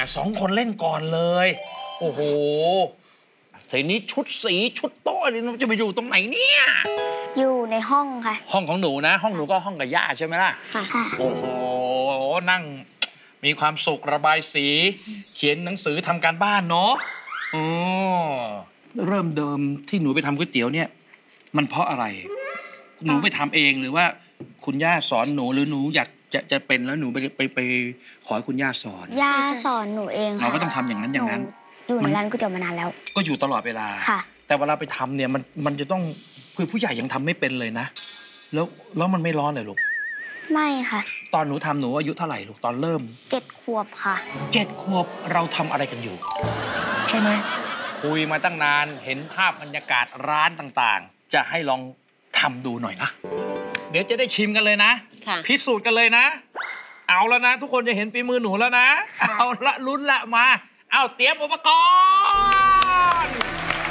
2 คนเล่นก่อนเลยโอ้โหทีนี้ชุดสีชุดโต๊ะนี่จะไปอยู่ตรงไหนเนี่ยอยู่ในห้องค่ะห้องของหนูนะห้องหนูก็ห้องกับย่าใช่ไหมล่ะค่ะโอ้โหนั่งมีความสุขระบายสีเขียนหนังสือทำการบ้านเนาะอ๋อเริ่มเดิมที่หนูไปทำก๋วยเตี๋ยวเนี่ยมันเพราะอะไรหนูไปทำเองหรือว่าคุณย่าสอนหนูหรือหนูอยากจะเป็นแล้วหนูไปขอให้คุณย่าสอนย่าสอนหนูเองเราก็ต้องทำอย่างนั้นอย่างนั้นอยู่ในร้านก๋วยเตี๋ยวมานานแล้วก็อยู่ตลอดเวลาค่ะแต่เวลาไปทำเนี่ยมันจะต้องคือผู้ใหญ่ยังทำไม่เป็นเลยนะแล้วมันไม่ร้อนเลยลูกไม่ค่ะตอนหนูทำหนูอายุเท่าไหร่ลูกตอนเริ่ม 7 ขวบค่ะ 7 ขวบเราทำอะไรกันอยู่ใช่ไหมคุยมาตั้งนานเห็นภาพบรรยากาศร้านต่างๆจะให้ลองทำดูหน่อยนะเดี๋ยวจะได้ชิมกันเลยนะพิสูจน์กันเลยนะเอาแล้วนะทุกคนจะเห็นฝีมือหนูแล้วนะเอาละลุ้นละมาเอาเตรียมอุปกรณ์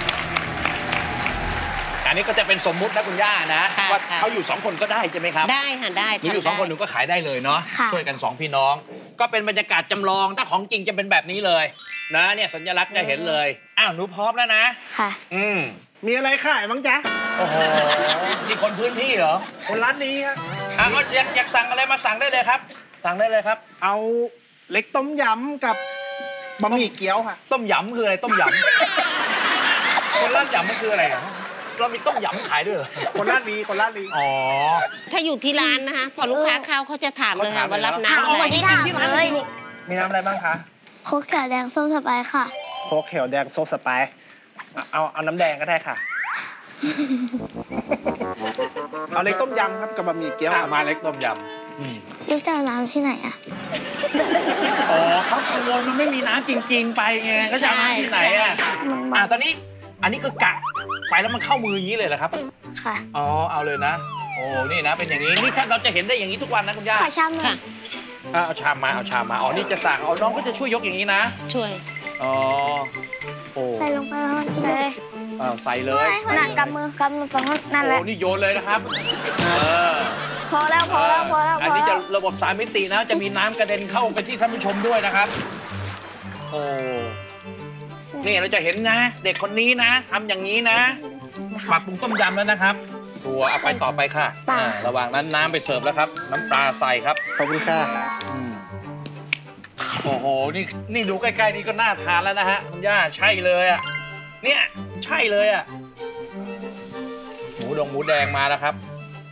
อันนี้ก็จะเป็นสมมุตินะคุณย่านะว่าเขาอยู่2 คนก็ได้ใช่ไหมครับได้ค่ะได้หนูอยู่2 คนหนูก็ขายได้เลยเนาะช่วยกัน2 พี่น้องก็เป็นบรรยากาศจำลองถ้าของจริงจะเป็นแบบนี้เลยนะเนี่ยสัญลักษณ์จะเห็นเลยอ้าวหนูพร้อมแล้วนะค่ะมีอะไรขายบ้างจ๊ะโอ้โหนี่คนพื้นที่เหรอคนร้านนี้ครับก็อยากสั่งอะไรมาสั่งได้เลยครับสั่งได้เลยครับเอาเล็กต้มยำกับบะหมี่เกี๊ยวค่ะต้มยำคืออะไรต้มยำคนร้านยำมันคืออะไรเรามีต้มยำขายด้วยเหรอคนร้านลีอ๋อถ้าอยู่ที่ร้านนะคะพอลูกค้าเข้าเขาจะถามเลยค่ะว่ารับน้ำอะไรที่ร้านเลยมีน้ำอะไรบ้างคะโค้กเขียวแดงส้มสไปซ์ค่ะโค้กเขียวแดงส้มสไปซ์เอาน้ำแดงก็ได้ค่ะเอาเล็กต้มยำครับกับบะหมี่เกี๊ยวมาเล็กต้มยำยุคจะน้ำที่ไหนอ่ะอ๋อเขากังวลมันไม่มีน้ำจริงๆไปไงก็จะน้ำที่ไหนอ่ะตอนนี้อันนี้คือกะไปแล้วมันเข้ามืออย่างนี้เลยเหรอครับค่ะอ๋อเอาเลยนะโอ้นี่นะเป็นอย่างนี้นี่ถ้าเราจะเห็นได้อย่างนี้ทุกวันนะคุณย่าขอชามค่ะเอาชามมาอ๋อนี่จะสั่งน้องก็จะช่วยยกอย่างนี้นะช่วยอ๋อโอ้ใส่ลงไปแล้วใส่ใส่เลยนั่นกำมือฝั่งนั่นแหละโอ้นี่โยนเลยนะครับพอแล้วอันนี้จะระบบ3 มิตินะจะมีน้ำกระเด็นเข้าไปที่ท่านผู้ชมด้วยนะครับโอ้นี่เราจะเห็นนะเด็กคนนี้นะทำอย่างนี้นะปรับปรุงต้มยำแล้วนะครับตัวเอาไปต่อไปค่ะระหว่างนั้นน้ำไปเสิร์ฟแล้วครับน้ำปลาใส่ครับขอบคุณค่ะโอ้โหนี่ดูใกล้ๆนี่ก็น่าทานแล้วนะฮะคุณย่าใช่เลยอ่ะเนี่ยใช่เลยอ่ะหมูแดงมาแล้วครับ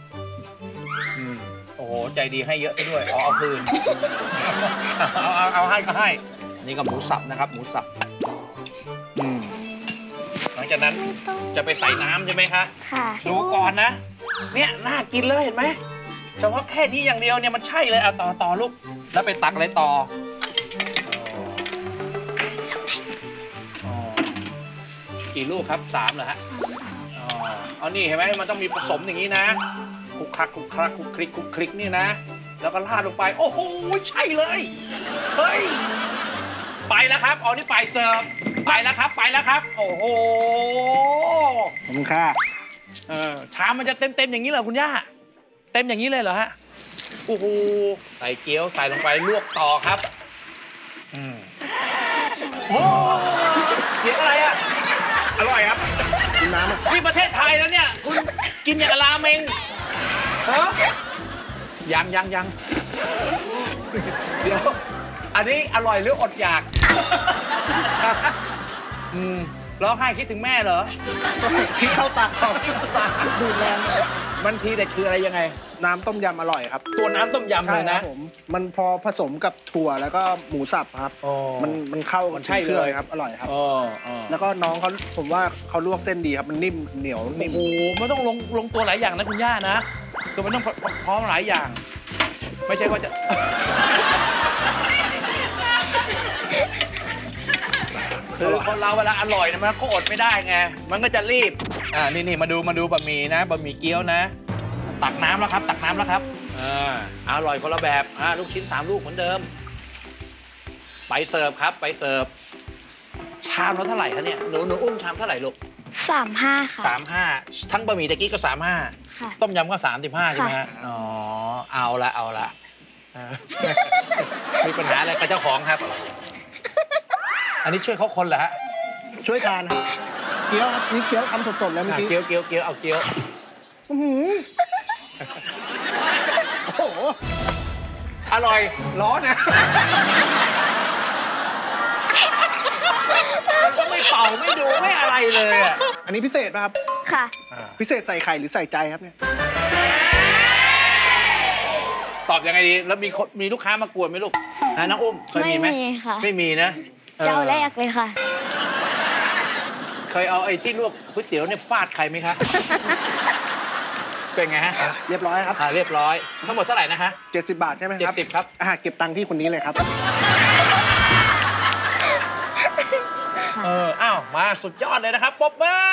โอ้โหใจดีให้เยอะซะด้วยเอาคืนเอาให้ก็ให้นี่ก็หมูสับนะครับหมูสับหลังจากนั้นจะไปใส่น้ำใช่ไหมคะค่ะดูก่อนนะเนี่ยน่ากินเลยเห็นไหมเฉพาะแค่นี้อย่างเดียวเนี่ยมันใช่เลยเอาต่อลูกแล้วไปตักอะไรต่อกี่ลูกครับ3เหรอฮะเอานี่เห็นไหมมันต้องมีผสมอย่างนี้นะคลุกคลิกนี่นะแล้วก็ราดลงไปโอ้โหใช่เลยเฮ้ยไปแล้วครับนี่ฝ่ายเสิร์ฟไปแล้วครับโอ้โหขอบคุณค่ะชามมันจะเต็มอย่างนี้เหรอคุณย่าเต็มอย่างนี้เลยเหรอฮะโอ้โหใส่เกี๊ยวใส่ลงไปลวกต่อครับโอ้เสียงอะไรอ่ะอร่อยครับกินน้ำนี่ประเทศไทยแล้วเนี่ยคุณกินอย่างราเมงยังเดี๋ยวอันนี้อร่อยหรืออดอยากร้องไห้คิดถึงแม่เหรอพี่เข้าตาดูแลมันทีเด็ดคืออะไรยังไงน้ำต้มยำอร่อยครับตัวน้ำต้มยำเลยนะมันพอผสมกับถั่วแล้วก็หมูสับครับมันเข้ากันใช่เลยครับอร่อยครับแล้วก็น้องเขาผมว่าเขาลวกเส้นดีครับมันนิ่มเหนียวนิ่มโอ้โหมันต้องลงตัวหลายอย่างนะคุณย่านะคือมันต้องพร้อมหลายอย่างไม่ใช่ว่าจะคือคนเราเวลาอร่อยนะมันก็อดไม่ได้ไงมันก็จะรีบนี่มาดูบะหมี่นะบะหมี่เกี๊ยวนะตักน้ำแล้วครับอร่อยคนละแบบลูกชิ้น3 ลูกเหมือนเดิมไปเสิร์ฟครับไปเสิร์ฟชามละเท่าไหร่คะเนี่ยหนูอุ้มชามเท่าไหร่ลูก 35ค่ะ 35ทั้งบะหมี่ตะกี้ก็35 ค่ะต้มยำก็35ใช่ไหมฮะอ๋อเอาละมีปัญหาอะไรกับเจ้าของครับอันนี้ช่วยเขาคนเหรอฮะช่วยทานครับเกี๊ยวครับนี่เกี๊ยวทำสดๆแล้วเมื่อกี้เกี๊ยวเอาเกี๊ยวโอ้โหอร่อยร้อนนะมันก็ไม่เป่าไม่ดูไม่อะไรเลยอ่ะอันนี้พิเศษป่ะครับค่ะพิเศษใส่ไข่หรือใส่ใจครับเนี่ยตอบยังไงดีแล้วมีลูกค้ามากวนไหมลูกนะน้องอุ้มเคยมีไหมไม่มีค่ะไม่มีนะเจ้าแรกเลยค่ะเคยเอาไอ้ที่ลวกก๋วยเตี๋ยวเนี่ยฟาดใครไหมคะ เป็นไงฮะเรียบร้อยครับเรียบร้อยทั้งหมดเท่าไหร่นะคะ 70 บาทใช่ไหมครับ 70ครับเก็บตังค์ที่คนนี้เลยครับอ้าวมาสุดยอดเลยนะครับปรบมือ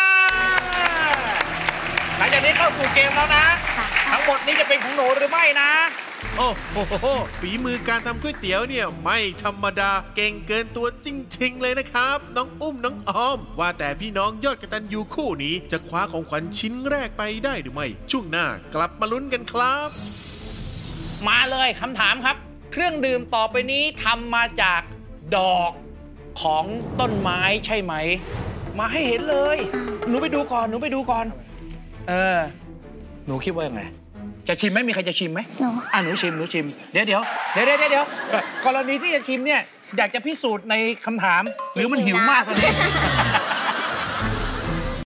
หลังจากนี้เข้าสู่เกมแล้วนะ ทั้งหมดนี้จะเป็นของหนูหรือไม่นะโอ้โหฝีมือการทำก๋วยเตี๋ยวเนี่ยไม่ธรรมดาเก่งเกินตัวจริงๆเลยนะครับ น้องอุ้มน้องออม ว่าแต่พี่น้องยอดกตัญญูคู่นี้จะคว้าของขวัญชิ้นแรกไปได้หรือไม่ ช่วงหน้ากลับมาลุ้นกันครับมาเลยคำถามครับ เครื่องดื่มต่อไปนี้ทำมาจากดอกของต้นไม้ใช่ไหม มาให้เห็นเลย หนูไปดูก่อนหนูคิดว่ายังไงจะชิมไหมมีใครจะชิมไหมหนูหนูชิมเดี๋ยวกรณีที่จะชิมเนี่ยอยากจะพิสูจน์ในคำถามหรือมันหิวมากกว่านี้